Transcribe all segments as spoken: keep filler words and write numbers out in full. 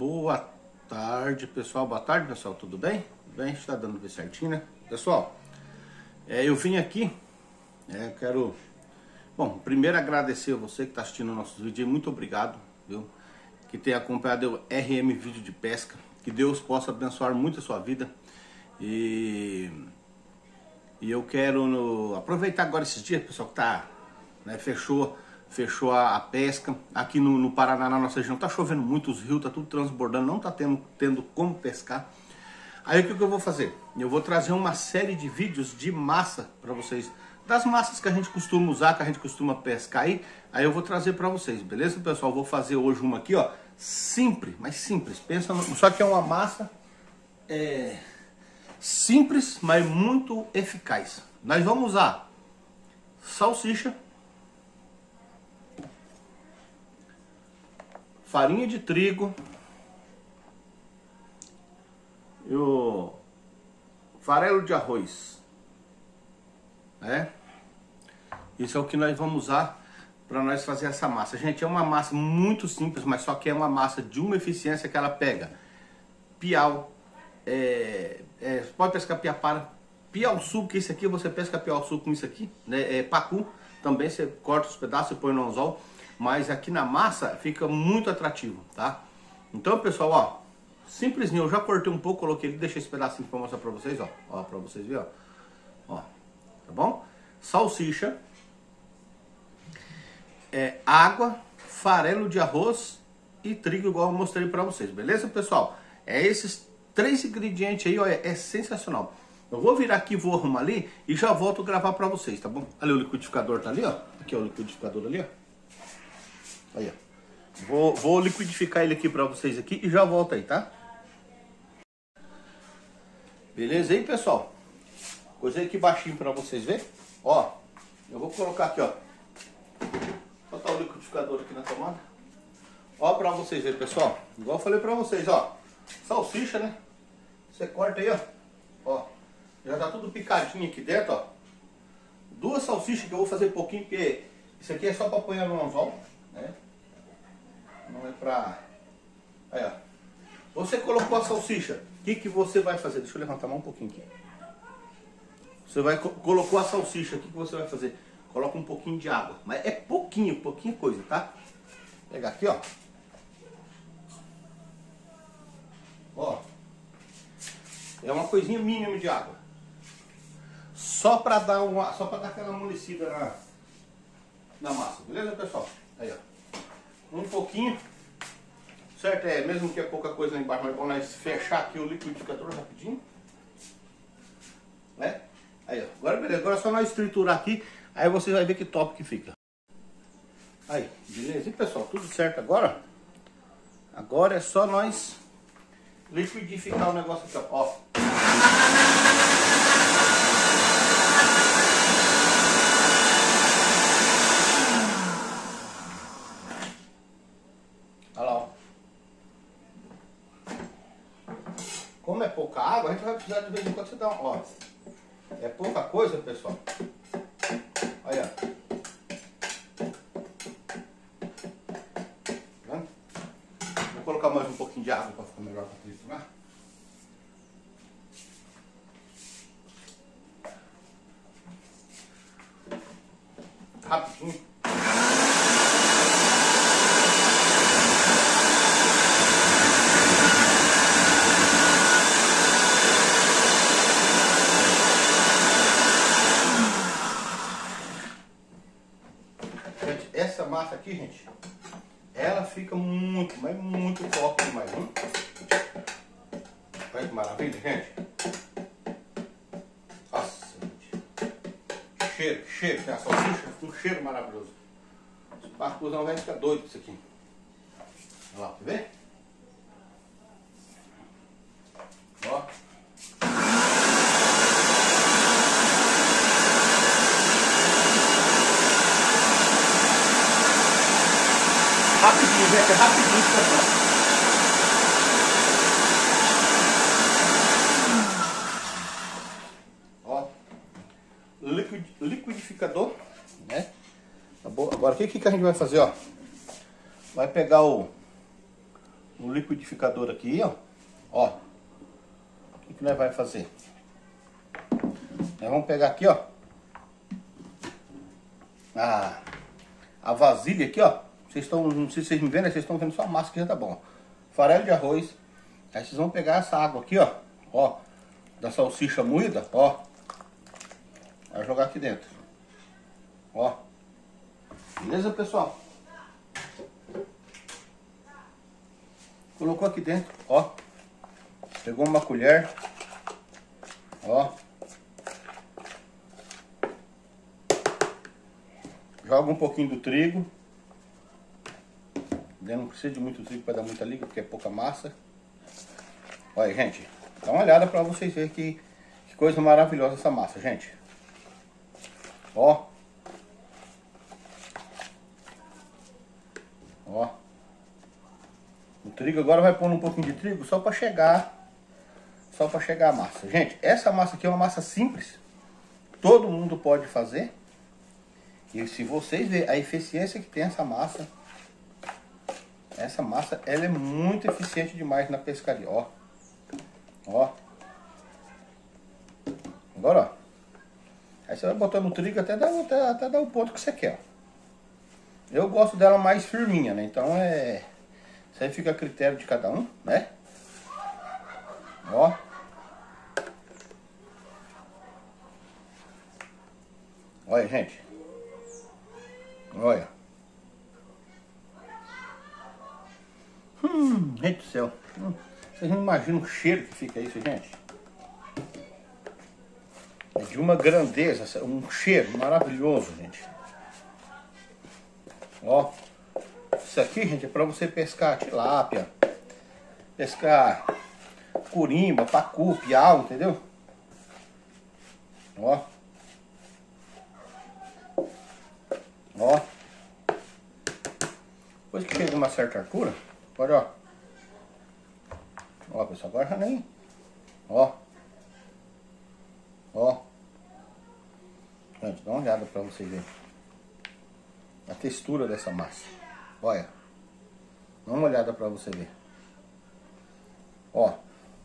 Boa tarde, pessoal. Boa tarde, pessoal. Tudo bem? Tudo bem? Está dando bem certinho, né? Pessoal, é, eu vim aqui, é, eu quero... Bom, primeiro agradecer a você que está assistindo nossos vídeos. Muito obrigado, viu? Que tem acompanhado o R M Vídeo de Pesca. Que Deus possa abençoar muito a sua vida. E... E eu quero no... aproveitar agora esses dias, pessoal, que tá... Né, fechou... Fechou a, a pesca. Aqui no, no Paraná, na nossa região, tá chovendo muito, os rios tá tudo transbordando, não tá tendo, tendo como pescar. Aí o que, que eu vou fazer? Eu vou trazer uma série de vídeos de massa para vocês, das massas que a gente costuma usar, que a gente costuma pescar aí. Aí eu vou trazer para vocês, beleza, pessoal? Vou fazer hoje uma aqui, ó, simples, mas simples. Pensa, no... só que é uma massa é... simples, mas muito eficaz. Nós vamos usar salsicha, farinha de trigo e o farelo de arroz, né? Isso é o que nós vamos usar para nós fazer essa massa. Gente, é uma massa muito simples, mas só que é uma massa de uma eficiência que ela pega piau, é, é, pode pescar piapara, piau-sul, que isso aqui você pesca piau-sul com isso aqui, né? É, pacu, também você corta os pedaços e põe no anzol. Mas aqui na massa fica muito atrativo, tá? Então, pessoal, ó, simplesinho, eu já cortei um pouco, coloquei ele, deixei esse pedacinho pra mostrar pra vocês, ó. Ó, pra vocês verem, ó. Ó, tá bom? Salsicha, é, água, farelo de arroz e trigo, igual eu mostrei pra vocês, beleza, pessoal? É esses três ingredientes aí, ó, é, é sensacional. Eu vou virar aqui, vou arrumar ali e já volto a gravar pra vocês, tá bom? Ali o liquidificador tá ali, ó. Aqui é o liquidificador ali, ó. Aí, ó. Vou, vou liquidificar ele aqui pra vocês aqui e já volto aí, tá? Beleza aí, pessoal? Coisei aqui baixinho pra vocês verem. Ó, eu vou colocar aqui, ó. Vou botar o liquidificador aqui na tomada. Ó, pra vocês verem, pessoal. Igual eu falei pra vocês, ó. Salsicha, né? Você corta aí, ó. Ó, já tá tudo picadinho aqui dentro, ó. Duas salsichas que eu vou fazer pouquinho, porque isso aqui é só pra apanhar no anzol, né? Não é pra... Aí, ó. Você colocou a salsicha. O que, que você vai fazer? Deixa eu levantar mais um pouquinho aqui. Você vai... Colocou a salsicha. O que, que você vai fazer? Coloca um pouquinho de água. Mas é pouquinho, pouquinho coisa, tá? Vou pegar aqui, ó. Ó. É uma coisinha mínima de água. Só pra dar uma... Só pra dar aquela amolecida na... Na massa. Beleza, pessoal? Aí, ó. Um pouquinho, certo? É, mesmo que é pouca coisa lá embaixo, mas é bom nós fechar aqui o liquidificador rapidinho, né? Aí, ó, agora beleza, agora é só nós triturar aqui, aí você vai ver que top que fica. Aí, beleza? E pessoal, tudo certo agora? Agora é só nós liquidificar o negócio aqui, ó. Como é pouca água, a gente vai precisar de vez em quando você dar uma... Ó, é pouca coisa, pessoal. Olha. Tá? Vou colocar mais um pouquinho de água para ficar melhor para triturar. Rapidinho. Essa massa aqui, gente, ela fica muito, mas muito top demais, hein? Olha que maravilha, gente. Nossa, gente. Cheiro, cheiro, tem a salsicha, um cheiro maravilhoso. Os parcuzão vai ficar doido com isso aqui. Olha lá, quer ver? Ó. Rapidinho, gente, é rapidinho, pessoal. Ó, liquid, liquidificador, né? Tá bom? Agora o que, que a gente vai fazer, ó? Vai pegar o o liquidificador aqui, ó. Ó. O que, que nós vai fazer? Nós vamos pegar aqui, ó. A, a vasilha aqui, ó. Vocês estão, não sei se vocês me vendo, vocês estão vendo só a massa que já tá bom. Farelo de arroz. Aí vocês vão pegar essa água aqui, ó. Ó. Da salsicha moída, ó. Vai jogar aqui dentro. Ó. Beleza, pessoal? Colocou aqui dentro, ó. Pegou uma colher. Ó. Joga um pouquinho do trigo. Não precisa de muito trigo para dar muita liga, porque é pouca massa. Olha, gente. Dá uma olhada para vocês verem que, que coisa maravilhosa essa massa, gente. Ó. Ó. O trigo agora vai pôr um pouquinho de trigo só para chegar. Só para chegar a massa. Gente, essa massa aqui é uma massa simples. Todo mundo pode fazer. E se vocês verem a eficiência que tem essa massa. Essa massa, ela é muito eficiente demais na pescaria, ó. Ó. Agora, ó. Aí você vai botando o trigo até dar, até, até dar o ponto que você quer, ó. Eu gosto dela mais firminha, né? Então é... Isso aí fica a critério de cada um, né? Ó. Olha, gente. Olha. Hum, gente do céu. Hum, vocês não imaginam o cheiro que fica isso, gente? É de uma grandeza, um cheiro maravilhoso, gente. Ó. Isso aqui, gente, é pra você pescar tilápia, pescar curimba, pacu, piau, entendeu? Ó. Ó. Depois que chega uma certa altura, pode, ó. Ó, pessoal, agora já nem. Ó. Ó. Gente, dá uma olhada pra vocês verem a textura dessa massa. Olha. Dá uma olhada pra você ver. Ó.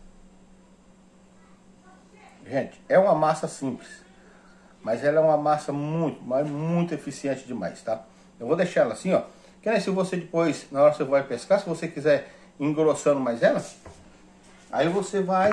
Gente, é uma massa simples. Mas ela é uma massa muito, mas muito eficiente demais, tá? Eu vou deixar ela assim, ó. Que nem se você depois, na hora que você vai pescar, se você quiser engrossando mais ela, aí você vai...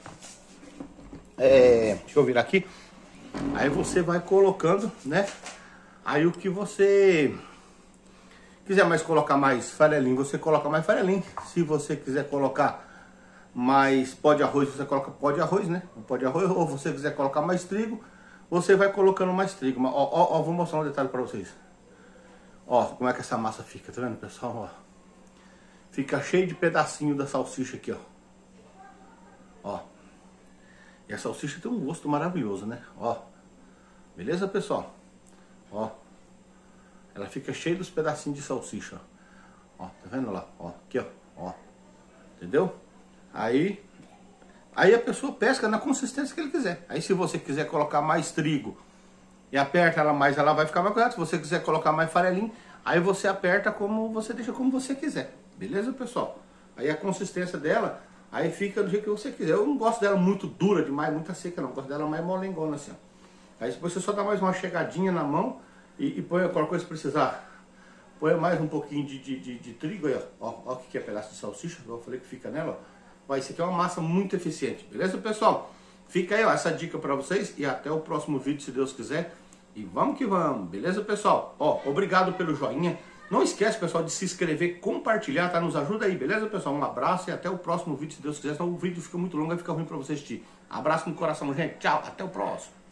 É, deixa eu virar aqui. Aí você vai colocando, né? Aí o que você quiser mais colocar mais farelinho, você coloca mais farelinho. Se você quiser colocar mais pó de arroz, você coloca pó de arroz, né? Pó de arroz, ou você quiser colocar mais trigo, você vai colocando mais trigo. Ó, ó, ó, vou mostrar um detalhe para vocês. Ó, como é que essa massa fica, tá vendo, pessoal? Ó. Fica cheio de pedacinho da salsicha aqui, ó. Ó. E a salsicha tem um gosto maravilhoso, né? Ó. Beleza, pessoal? Ó. Ela fica cheia dos pedacinhos de salsicha, ó. Ó, tá vendo lá? Ó, aqui, ó. Ó. Entendeu? Aí... Aí a pessoa pesca na consistência que ele quiser. Aí se você quiser colocar mais trigo e aperta ela mais, ela vai ficar mais correta. Se você quiser colocar mais farelinho, aí você aperta como você deixa como você quiser. Beleza, pessoal? Aí a consistência dela, aí fica do jeito que você quiser. Eu não gosto dela muito dura demais, muito seca não. Eu gosto dela mais molengona assim, ó. Aí depois você só dá mais uma chegadinha na mão e, e põe qualquer coisa que precisar. Põe mais um pouquinho de, de, de, de trigo aí, ó. Ó, ó o que é pedaço de salsicha, eu falei que fica nela, ó. Ó, isso aqui é uma massa muito eficiente, beleza, pessoal? Fica aí, ó, essa dica pra vocês e até o próximo vídeo, se Deus quiser. E vamos que vamos, beleza, pessoal? Ó, obrigado pelo joinha. Não esquece, pessoal, de se inscrever, compartilhar, tá? Nos ajuda aí, beleza, pessoal? Um abraço e até o próximo vídeo, se Deus quiser. Senão o vídeo fica muito longo e fica ruim pra vocês assistir. Abraço no coração, gente. Tchau, até o próximo.